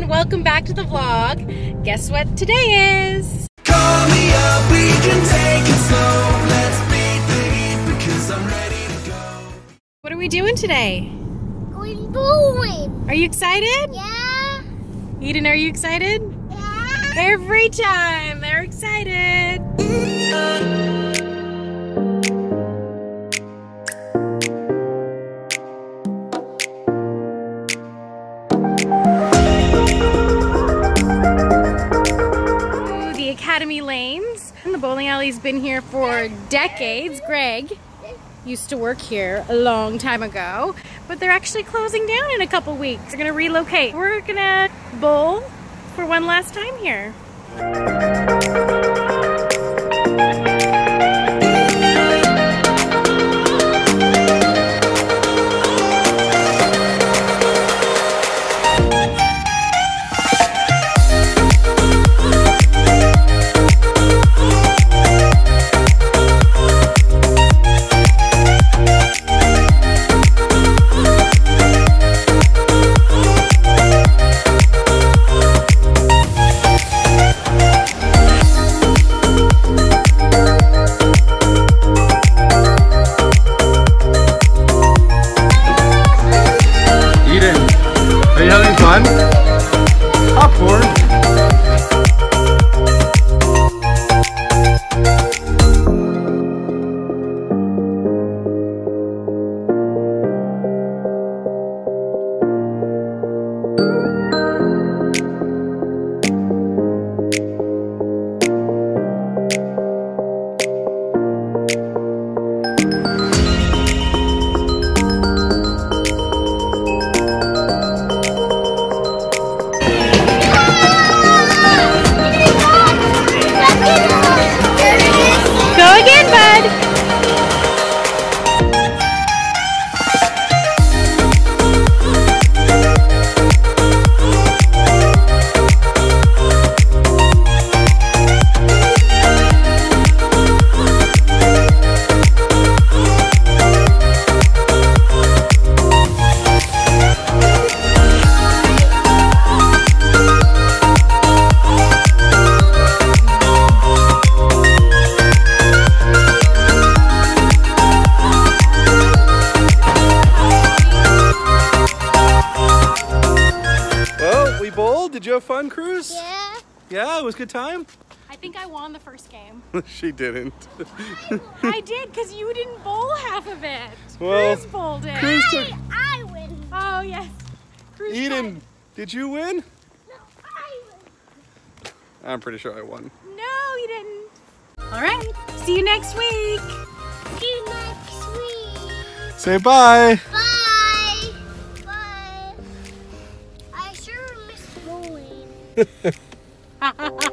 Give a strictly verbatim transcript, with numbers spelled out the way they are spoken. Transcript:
everyone, welcome back to the vlog. Guess what today is? Call me up, we can take it slow. Let's beat the heat because I'm ready to go. What are we doing today? Going bowling. Are you excited? Yeah. Eden, are you excited? Yeah. Every time they're excited. The Academy Lanes. The bowling alley's been here for decades. Greg used to work here a long time ago, but they're actually closing down in a couple weeks. They're gonna relocate. We're gonna bowl for one last time here. Popcorn. Did you have fun, Cruz? Yeah. Yeah, it was a good time? I think I won the first game. She didn't. I did, because you didn't bowl half of it. Well, Cruz bowled it. Cruz took... I, I win. Oh, yes. Cruz Eden, won. did you win? No, I win. I'm pretty sure I won. No, you didn't. All right. See you next week. See you next week. Say bye. Bye. Bye. I sure miss bowling.